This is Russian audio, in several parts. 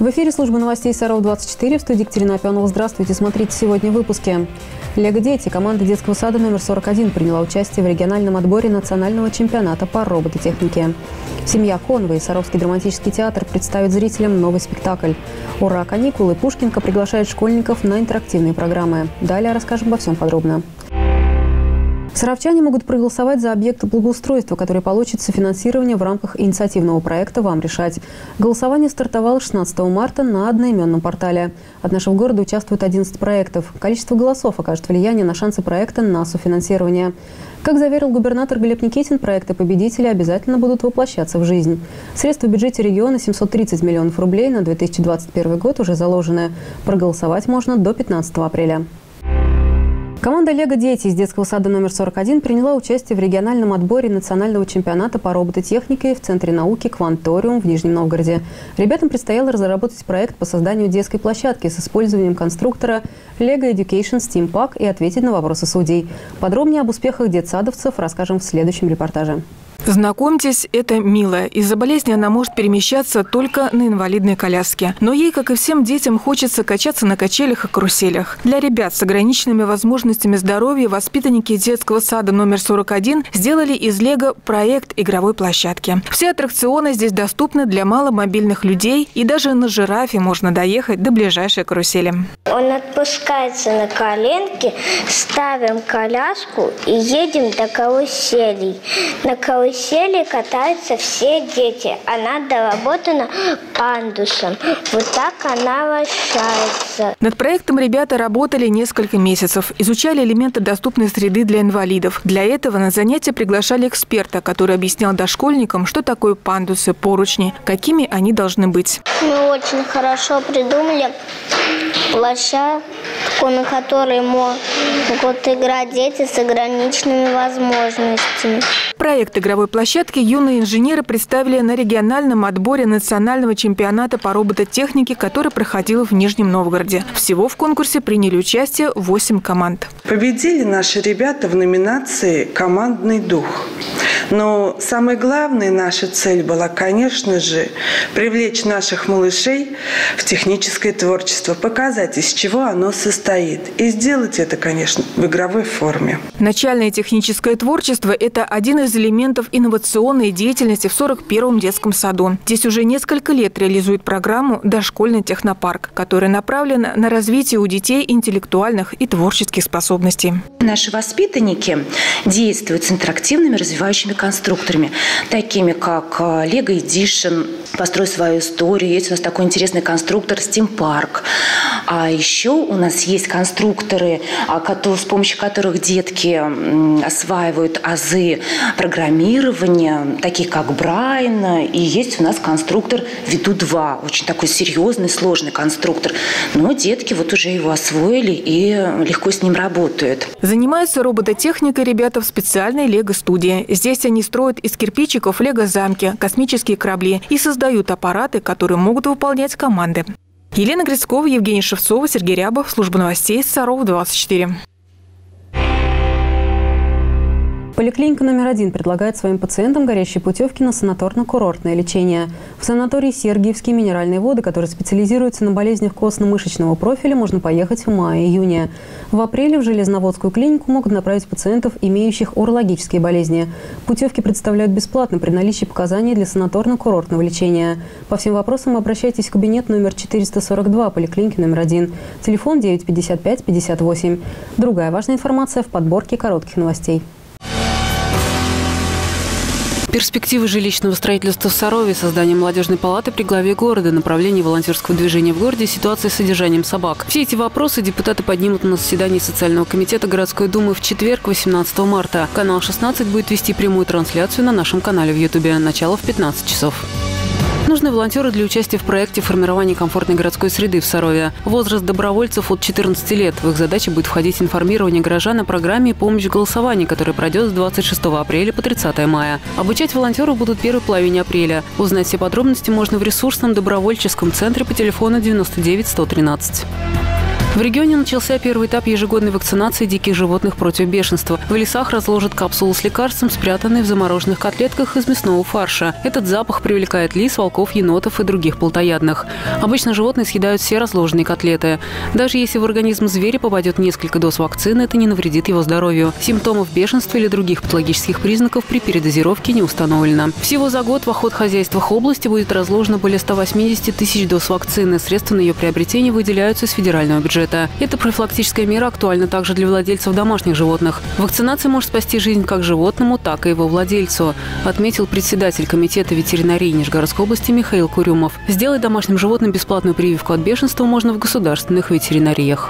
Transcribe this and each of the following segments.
В эфире службы новостей Саров-24. В студии Екатерина Опенова. Здравствуйте. Смотрите сегодня в выпуске. Лего-дети. Команда детского сада номер 41 приняла участие в региональном отборе национального чемпионата по робототехнике. Семья Конвой. Саровский драматический театр представит зрителям новый спектакль. Ура, каникулы! Пушкинка приглашает школьников на интерактивные программы. Далее расскажем обо всем подробно. Саровчане могут проголосовать за объекты благоустройства, которые получат софинансирование в рамках инициативного проекта «Вам решать». Голосование стартовало 16 марта на одноименном портале. От нашего города участвуют 11 проектов. Количество голосов окажет влияние на шансы проекта на софинансирование. Как заверил губернатор Глеб Никитин, проекты победителей обязательно будут воплощаться в жизнь. Средства в бюджете региона 730 миллионов рублей на 2021 год уже заложены. Проголосовать можно до 15 апреля. Команда «Лего-дети» из детского сада номер 41 приняла участие в региональном отборе национального чемпионата по робототехнике в Центре науки «Кванториум» в Нижнем Новгороде. Ребятам предстояло разработать проект по созданию детской площадки с использованием конструктора Lego Education Steam Pack и ответить на вопросы судей. Подробнее об успехах детсадовцев расскажем в следующем репортаже. Знакомьтесь, это Мила. Из-за болезни она может перемещаться только на инвалидной коляске. Но ей, как и всем детям, хочется качаться на качелях и каруселях. Для ребят с ограниченными возможностями здоровья воспитанники детского сада номер 41 сделали из Лего проект игровой площадки. Все аттракционы здесь доступны для маломобильных людей, и даже на жирафе можно доехать до ближайшей карусели. Он отпускается на коленке, ставим коляску и едем до каруселей. На карусели катаются все дети. Она доработана пандусом. Вот так она вращается. Над проектом ребята работали несколько месяцев. Изучали элементы доступной среды для инвалидов. Для этого на занятия приглашали эксперта, который объяснял дошкольникам, что такое пандусы, поручни, какими они должны быть. Мы очень хорошо придумали площадку, на которой могут играть дети с ограниченными возможностями. Проект игровой площадки юные инженеры представили на региональном отборе национального чемпионата по робототехнике, который проходил в Нижнем Новгороде. Всего в конкурсе приняли участие 8 команд. Победили наши ребята в номинации «Командный дух». Но самой главной наша цель была, конечно же, привлечь наших малышей в техническое творчество, показать, из чего оно состоит. И сделать это, конечно, в игровой форме. Начальное техническое творчество – это один из элементов инновационной деятельности в 41-м детском саду. Здесь уже несколько лет реализует программу «Дошкольный технопарк», которая направлена на развитие у детей интеллектуальных и творческих способностей. Наши воспитанники действуют с интерактивными развивающими конструкторами, такими как Lego Edition, «Построй свою историю». Есть у нас такой интересный конструктор Steam Park. А еще у нас есть конструкторы, с помощью которых детки осваивают азы программирования, такие как Брайн. И есть у нас конструктор Веду-2, очень такой серьезный, сложный конструктор. Но детки вот уже его освоили и легко с ним работают. Занимаются робототехникой ребята в специальной Лего-студии. Здесь они строят из кирпичиков Лего-замки, космические корабли и создают аппараты, которые могут выполнять команды. Елена Грицкова, Евгений Шевцова, Сергей Рябов. Служба новостей Саров-24. Поликлиника номер 1 предлагает своим пациентам горящие путевки на санаторно-курортное лечение. В санаторий «Сергиевские минеральные воды», который специализируется на болезнях костно-мышечного профиля, можно поехать в мае-июне. В апреле в Железноводскую клинику могут направить пациентов, имеющих урологические болезни. Путевки представляют бесплатно при наличии показаний для санаторно-курортного лечения. По всем вопросам обращайтесь в кабинет номер 442 поликлиники номер 1. Телефон 955 58. Другая важная информация в подборке коротких новостей. Перспективы жилищного строительства в Сарове, создание молодежной палаты при главе города, направление волонтерского движения в городе, ситуация с содержанием собак. Все эти вопросы депутаты поднимут на заседании социального комитета городской думы в четверг, 18 марта. Канал 16 будет вести прямую трансляцию на нашем канале в Ютубе. Начало в 15 часов. Нужны волонтеры для участия в проекте формирования комфортной городской среды в Сарове. Возраст добровольцев от 14 лет. В их задачи будет входить информирование горожан о программе «Помощь в голосовании», которая пройдет с 26 апреля по 30 мая. Обучать волонтеров будут в первой половине апреля. Узнать все подробности можно в ресурсном добровольческом центре по телефону 99 113. В регионе начался первый этап ежегодной вакцинации диких животных против бешенства. В лесах разложат капсулы с лекарством, спрятанные в замороженных котлетках из мясного фарша. Этот запах привлекает лис, волков, енотов и других плотоядных. Обычно животные съедают все разложенные котлеты. Даже если в организм зверя попадет несколько доз вакцины, это не навредит его здоровью. Симптомов бешенства или других патологических признаков при передозировке не установлено. Всего за год в охотхозяйствах области будет разложено более 180 тысяч доз вакцины. Средства на ее приобретение выделяются из федерального бюджета. Эта профилактическая мера актуальна также для владельцев домашних животных. Вакцинация может спасти жизнь как животному, так и его владельцу, отметил председатель комитета ветеринарии Нижегородской области Михаил Курюмов. Сделать домашним животным бесплатную прививку от бешенства можно в государственных ветеринариях.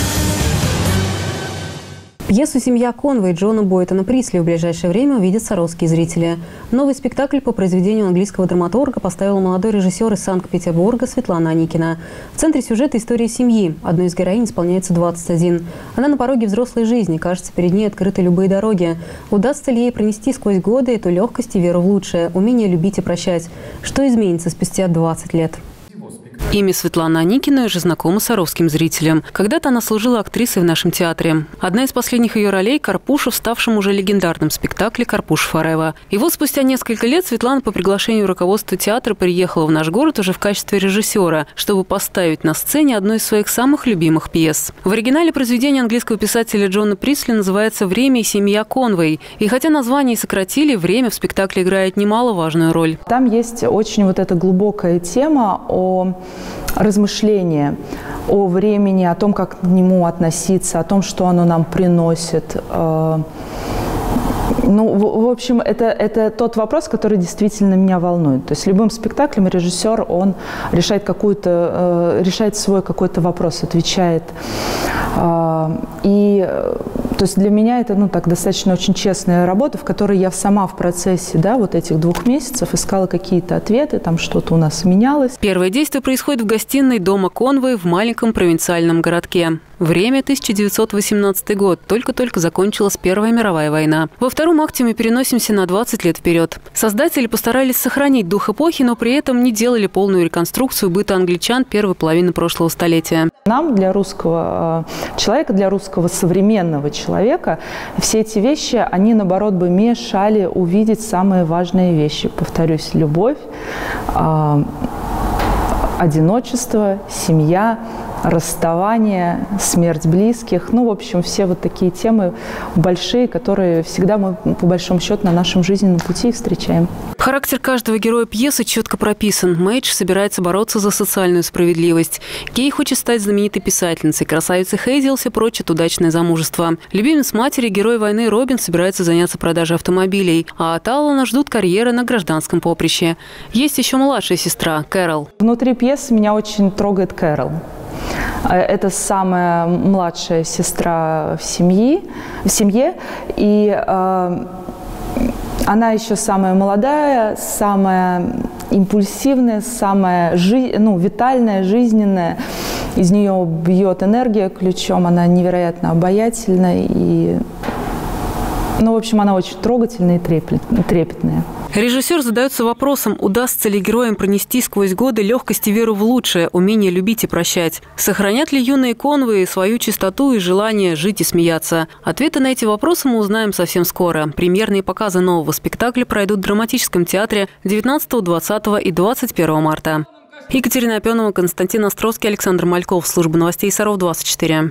Пьесу «Семья Конвей» Джона Бойтона Присли в ближайшее время увидят саровские зрители. Новый спектакль по произведению английского драматурга поставил молодой режиссер из Санкт-Петербурга Светлана Аникина. В центре сюжета история семьи. Одной из героинь исполняется 21. Она на пороге взрослой жизни. Кажется, перед ней открыты любые дороги. Удастся ли ей пронести сквозь годы эту легкость и веру в лучшее, умение любить и прощать? Что изменится спустя 20 лет? Имя Светланы Аникиной уже знакомо саровским зрителям. Когда-то она служила актрисой в нашем театре. Одна из последних ее ролей – Карпуша в ставшем уже легендарном спектакле «Карпуш Форева». И вот спустя несколько лет Светлана по приглашению руководства театра приехала в наш город уже в качестве режиссера, чтобы поставить на сцене одну из своих самых любимых пьес. В оригинале произведение английского писателя Джона Присли называется «Время и семья Конвей». И хотя название и сократили, время в спектакле играет немаловажную роль. Там есть очень вот эта глубокая тема о размышления о времени, о том, как к нему относиться, о том, что оно нам приносит. Ну, в общем, это тот вопрос, который действительно меня волнует. То есть любым спектаклем режиссер, он решает свой какой-то вопрос, отвечает. И то есть для меня это достаточно очень честная работа, в которой я сама в процессе вот этих 2 месяцев искала какие-то ответы, там что-то у нас менялось. Первое действие происходит в гостиной дома Конвей в маленьком провинциальном городке. Время – 1918 год. Только-только закончилась Первая мировая война. Во втором акте мы переносимся на 20 лет вперед. Создатели постарались сохранить дух эпохи, но при этом не делали полную реконструкцию быта англичан первой половины прошлого столетия. Нам, для русского человека, для русского современного человека, все эти вещи, они, наоборот, бы мешали увидеть самые важные вещи. Повторюсь, любовь, одиночество, семья, расставание, смерть близких. В общем, все вот такие темы большие, которые всегда мы, по большому счету, на нашем жизненном пути встречаем. Характер каждого героя пьесы четко прописан. Мэйдж собирается бороться за социальную справедливость. Кей хочет стать знаменитой писательницей. Красавица Хейзелси прочит удачное замужество. Любимец матери, герой войны Робин, собирается заняться продажей автомобилей. А от Аллана ждут карьеры на гражданском поприще. Есть еще младшая сестра Кэрол. Внутри пьесы меня очень трогает Кэрол. Это самая младшая сестра в семье, и она еще самая молодая, самая импульсивная, самая витальная, жизненная. Из нее бьет энергия ключом, она невероятно обаятельная и, в общем, она очень трогательная и трепетная. Режиссер задается вопросом, удастся ли героям пронести сквозь годы легкость и веру в лучшее, умение любить и прощать. Сохранят ли юные Конвеи свою чистоту и желание жить и смеяться? Ответы на эти вопросы мы узнаем совсем скоро. Премьерные показы нового спектакля пройдут в драматическом театре 19, 20 и 21 марта. Екатерина Опенова, Константин Островский, Александр Мальков. Служба новостей Саров 24.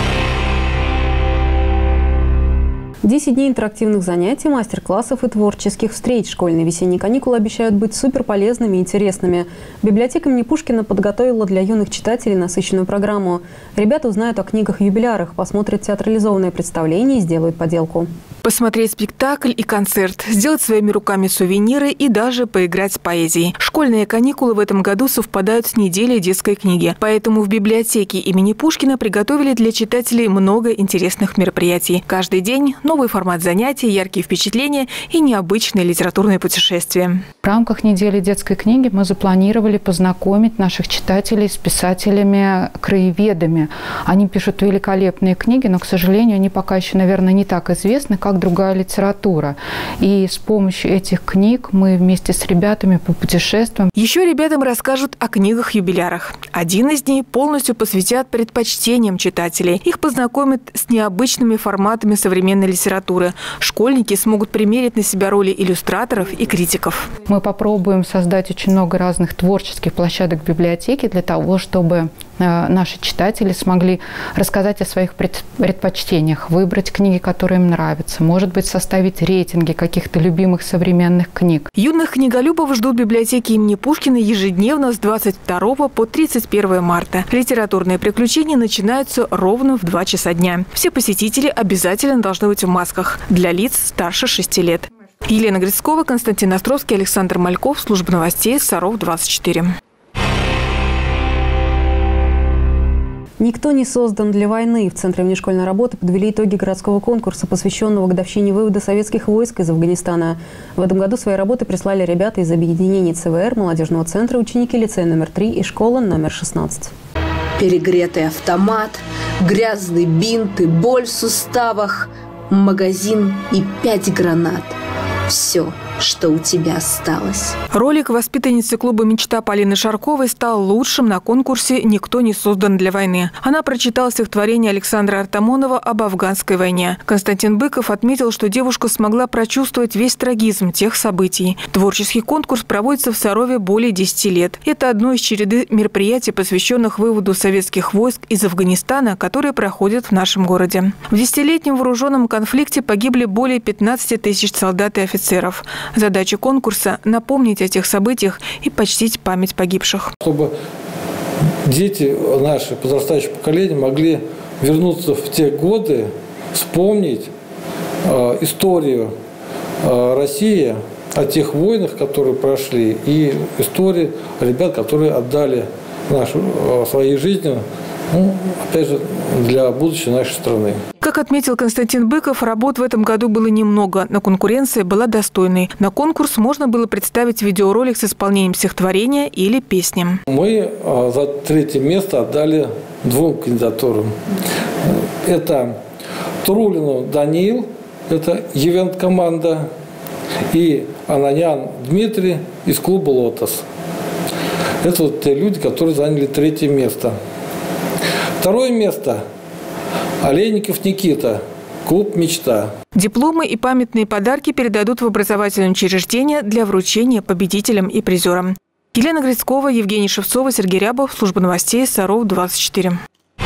10 дней интерактивных занятий, мастер-классов и творческих встреч. Школьные весенние каникулы обещают быть суперполезными и интересными. Библиотека имени Пушкина подготовила для юных читателей насыщенную программу. Ребята узнают о книгах-юбилярах, посмотрят театрализованное представление и сделают поделку. Посмотреть спектакль и концерт, сделать своими руками сувениры и даже поиграть с поэзией. Школьные каникулы в этом году совпадают с неделей детской книги. Поэтому в библиотеке имени Пушкина приготовили для читателей много интересных мероприятий. Каждый день новый формат занятий, яркие впечатления и необычные литературные путешествия. В рамках недели детской книги мы запланировали познакомить наших читателей с писателями-краеведами. Они пишут великолепные книги, но, к сожалению, они пока еще, наверное, не так известны, как как другая литература. И с помощью этих книг мы вместе с ребятами попутешествуем. Еще ребятам расскажут о книгах-юбилярах. Один из дней полностью посвятят предпочтениям читателей. Их познакомят с необычными форматами современной литературы. Школьники смогут примерить на себя роли иллюстраторов и критиков. Мы попробуем создать очень много разных творческих площадок в библиотеке для того, чтобы наши читатели смогли рассказать о своих предпочтениях, выбрать книги, которые им нравятся, может быть, составить рейтинги каких-то любимых современных книг. Юных книголюбов ждут библиотеки имени Пушкина ежедневно с 22 по 31 марта. Литературные приключения начинаются ровно в 2 часа дня. Все посетители обязательно должны быть в масках для лиц старше 6 лет. Елена Грицкова, Константин Островский, Александр Мальков. Служба новостей Саров 24. Никто не создан для войны. В Центре внешкольной работы подвели итоги городского конкурса, посвященного годовщине вывода советских войск из Афганистана. В этом году свои работы прислали ребята из объединений ЦВР, молодежного центра, ученики лицея номер 3 и школы номер 16. Перегретый автомат, грязные бинты, боль в суставах, магазин и 5 гранат. Все, что у тебя осталось. Ролик воспитанницы клуба «Мечта» Полины Шарковой стал лучшим на конкурсе «Никто не создан для войны». Она прочитала стихотворение Александра Артамонова об афганской войне. Константин Быков отметил, что девушка смогла прочувствовать весь трагизм тех событий. Творческий конкурс проводится в Сарове более 10 лет. Это одно из череды мероприятий, посвященных выводу советских войск из Афганистана, которые проходят в нашем городе. В 10-летнем вооруженном конфликте погибли более 15 тысяч солдат и офицеров. Задача конкурса – напомнить о тех событиях и почтить память погибших. Чтобы дети, наши подрастающее поколение, могли вернуться в те годы, вспомнить историю России, о тех войнах, которые прошли, и истории ребят, которые отдали своей жизни, опять же, для будущего нашей страны. Как отметил Константин Быков, работ в этом году было немного, но конкуренция была достойной. На конкурс можно было представить видеоролик с исполнением стихотворения или песни. Мы за 3 место отдали 2 кандидатурам. Это Трулинов Даниил, это ивент-команда, и Ананян Дмитрий из клуба «Лотос». Это вот те люди, которые заняли 3 место. 2 место – Олейников Никита, клуб «Мечта». Дипломы и памятные подарки передадут в образовательные учреждения для вручения победителям и призерам. Елена Грицкова, Евгений Шевцова, Сергей Рябов. Служба новостей Саров 24.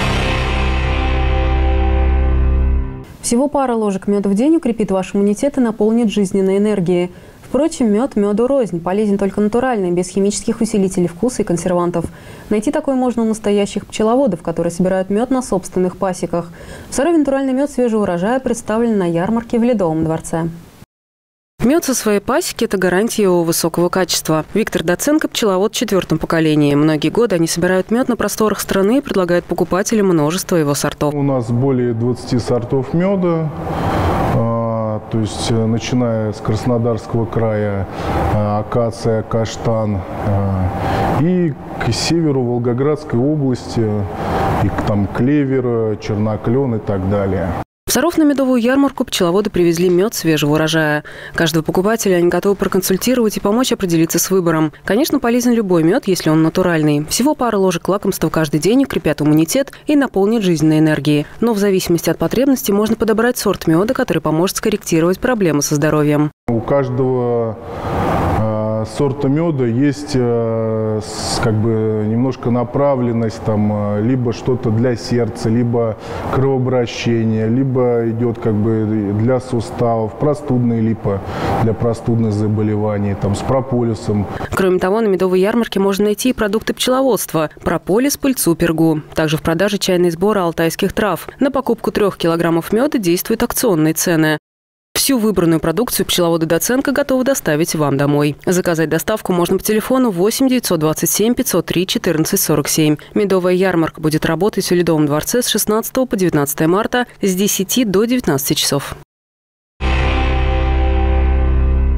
Всего пара ложек меда в день укрепит ваш иммунитет и наполнит жизненной энергией. Впрочем, мед меду рознь, полезен только натуральный, без химических усилителей вкуса и консервантов. Найти такой можно у настоящих пчеловодов, которые собирают мед на собственных пасеках. В Сарове натуральный мед свежего урожая представлен на ярмарке в Ледовом дворце. Мед со своей пасеки – это гарантия его высокого качества. Виктор Доценко – пчеловод в 4-м поколении. Многие годы они собирают мед на просторах страны и предлагают покупателям множество его сортов. У нас более 20 сортов меда. То есть, начиная с Краснодарского края, акация, каштан, и к северу Волгоградской области, и там клевер, черноклен и так далее. В Саров на медовую ярмарку пчеловоды привезли мед свежего урожая. Каждого покупателя они готовы проконсультировать и помочь определиться с выбором. Конечно, полезен любой мед, если он натуральный. Всего пара ложек лакомства каждый день укрепят иммунитет и наполнят жизненной энергией. Но в зависимости от потребностей можно подобрать сорт меда, который поможет скорректировать проблемы со здоровьем. У каждого сорта меда есть как бы немножко направленность, там, либо что-то для сердца, либо кровообращение, либо идет как бы для суставов, простудные липа для простудных заболеваний, там, с прополисом. Кроме того, на медовой ярмарке можно найти и продукты пчеловодства – прополис, пыльцу, пергу. Также в продаже чайные сборы алтайских трав. На покупку 3 килограммов меда действуют акционные цены. Всю выбранную продукцию пчеловоды Доценко готовы доставить вам домой. Заказать доставку можно по телефону 8 927 503 14 47. Медовая ярмарка будет работать в Ледовом дворце с 16 по 19 марта с 10 до 19 часов.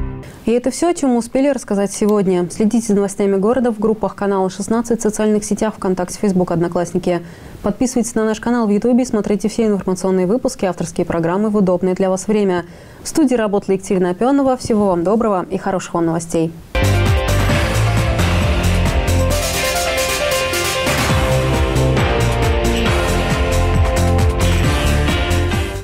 И это все, о чем мы успели рассказать сегодня. Следите за новостями города в группах канала 16, в социальных сетях ВКонтакте, Фейсбук, Одноклассники. Подписывайтесь на наш канал в Ютубе, смотрите все информационные выпуски, авторские программы в удобное для вас время. В студии работала Екатерина Опенова. Всего вам доброго и хороших вам новостей.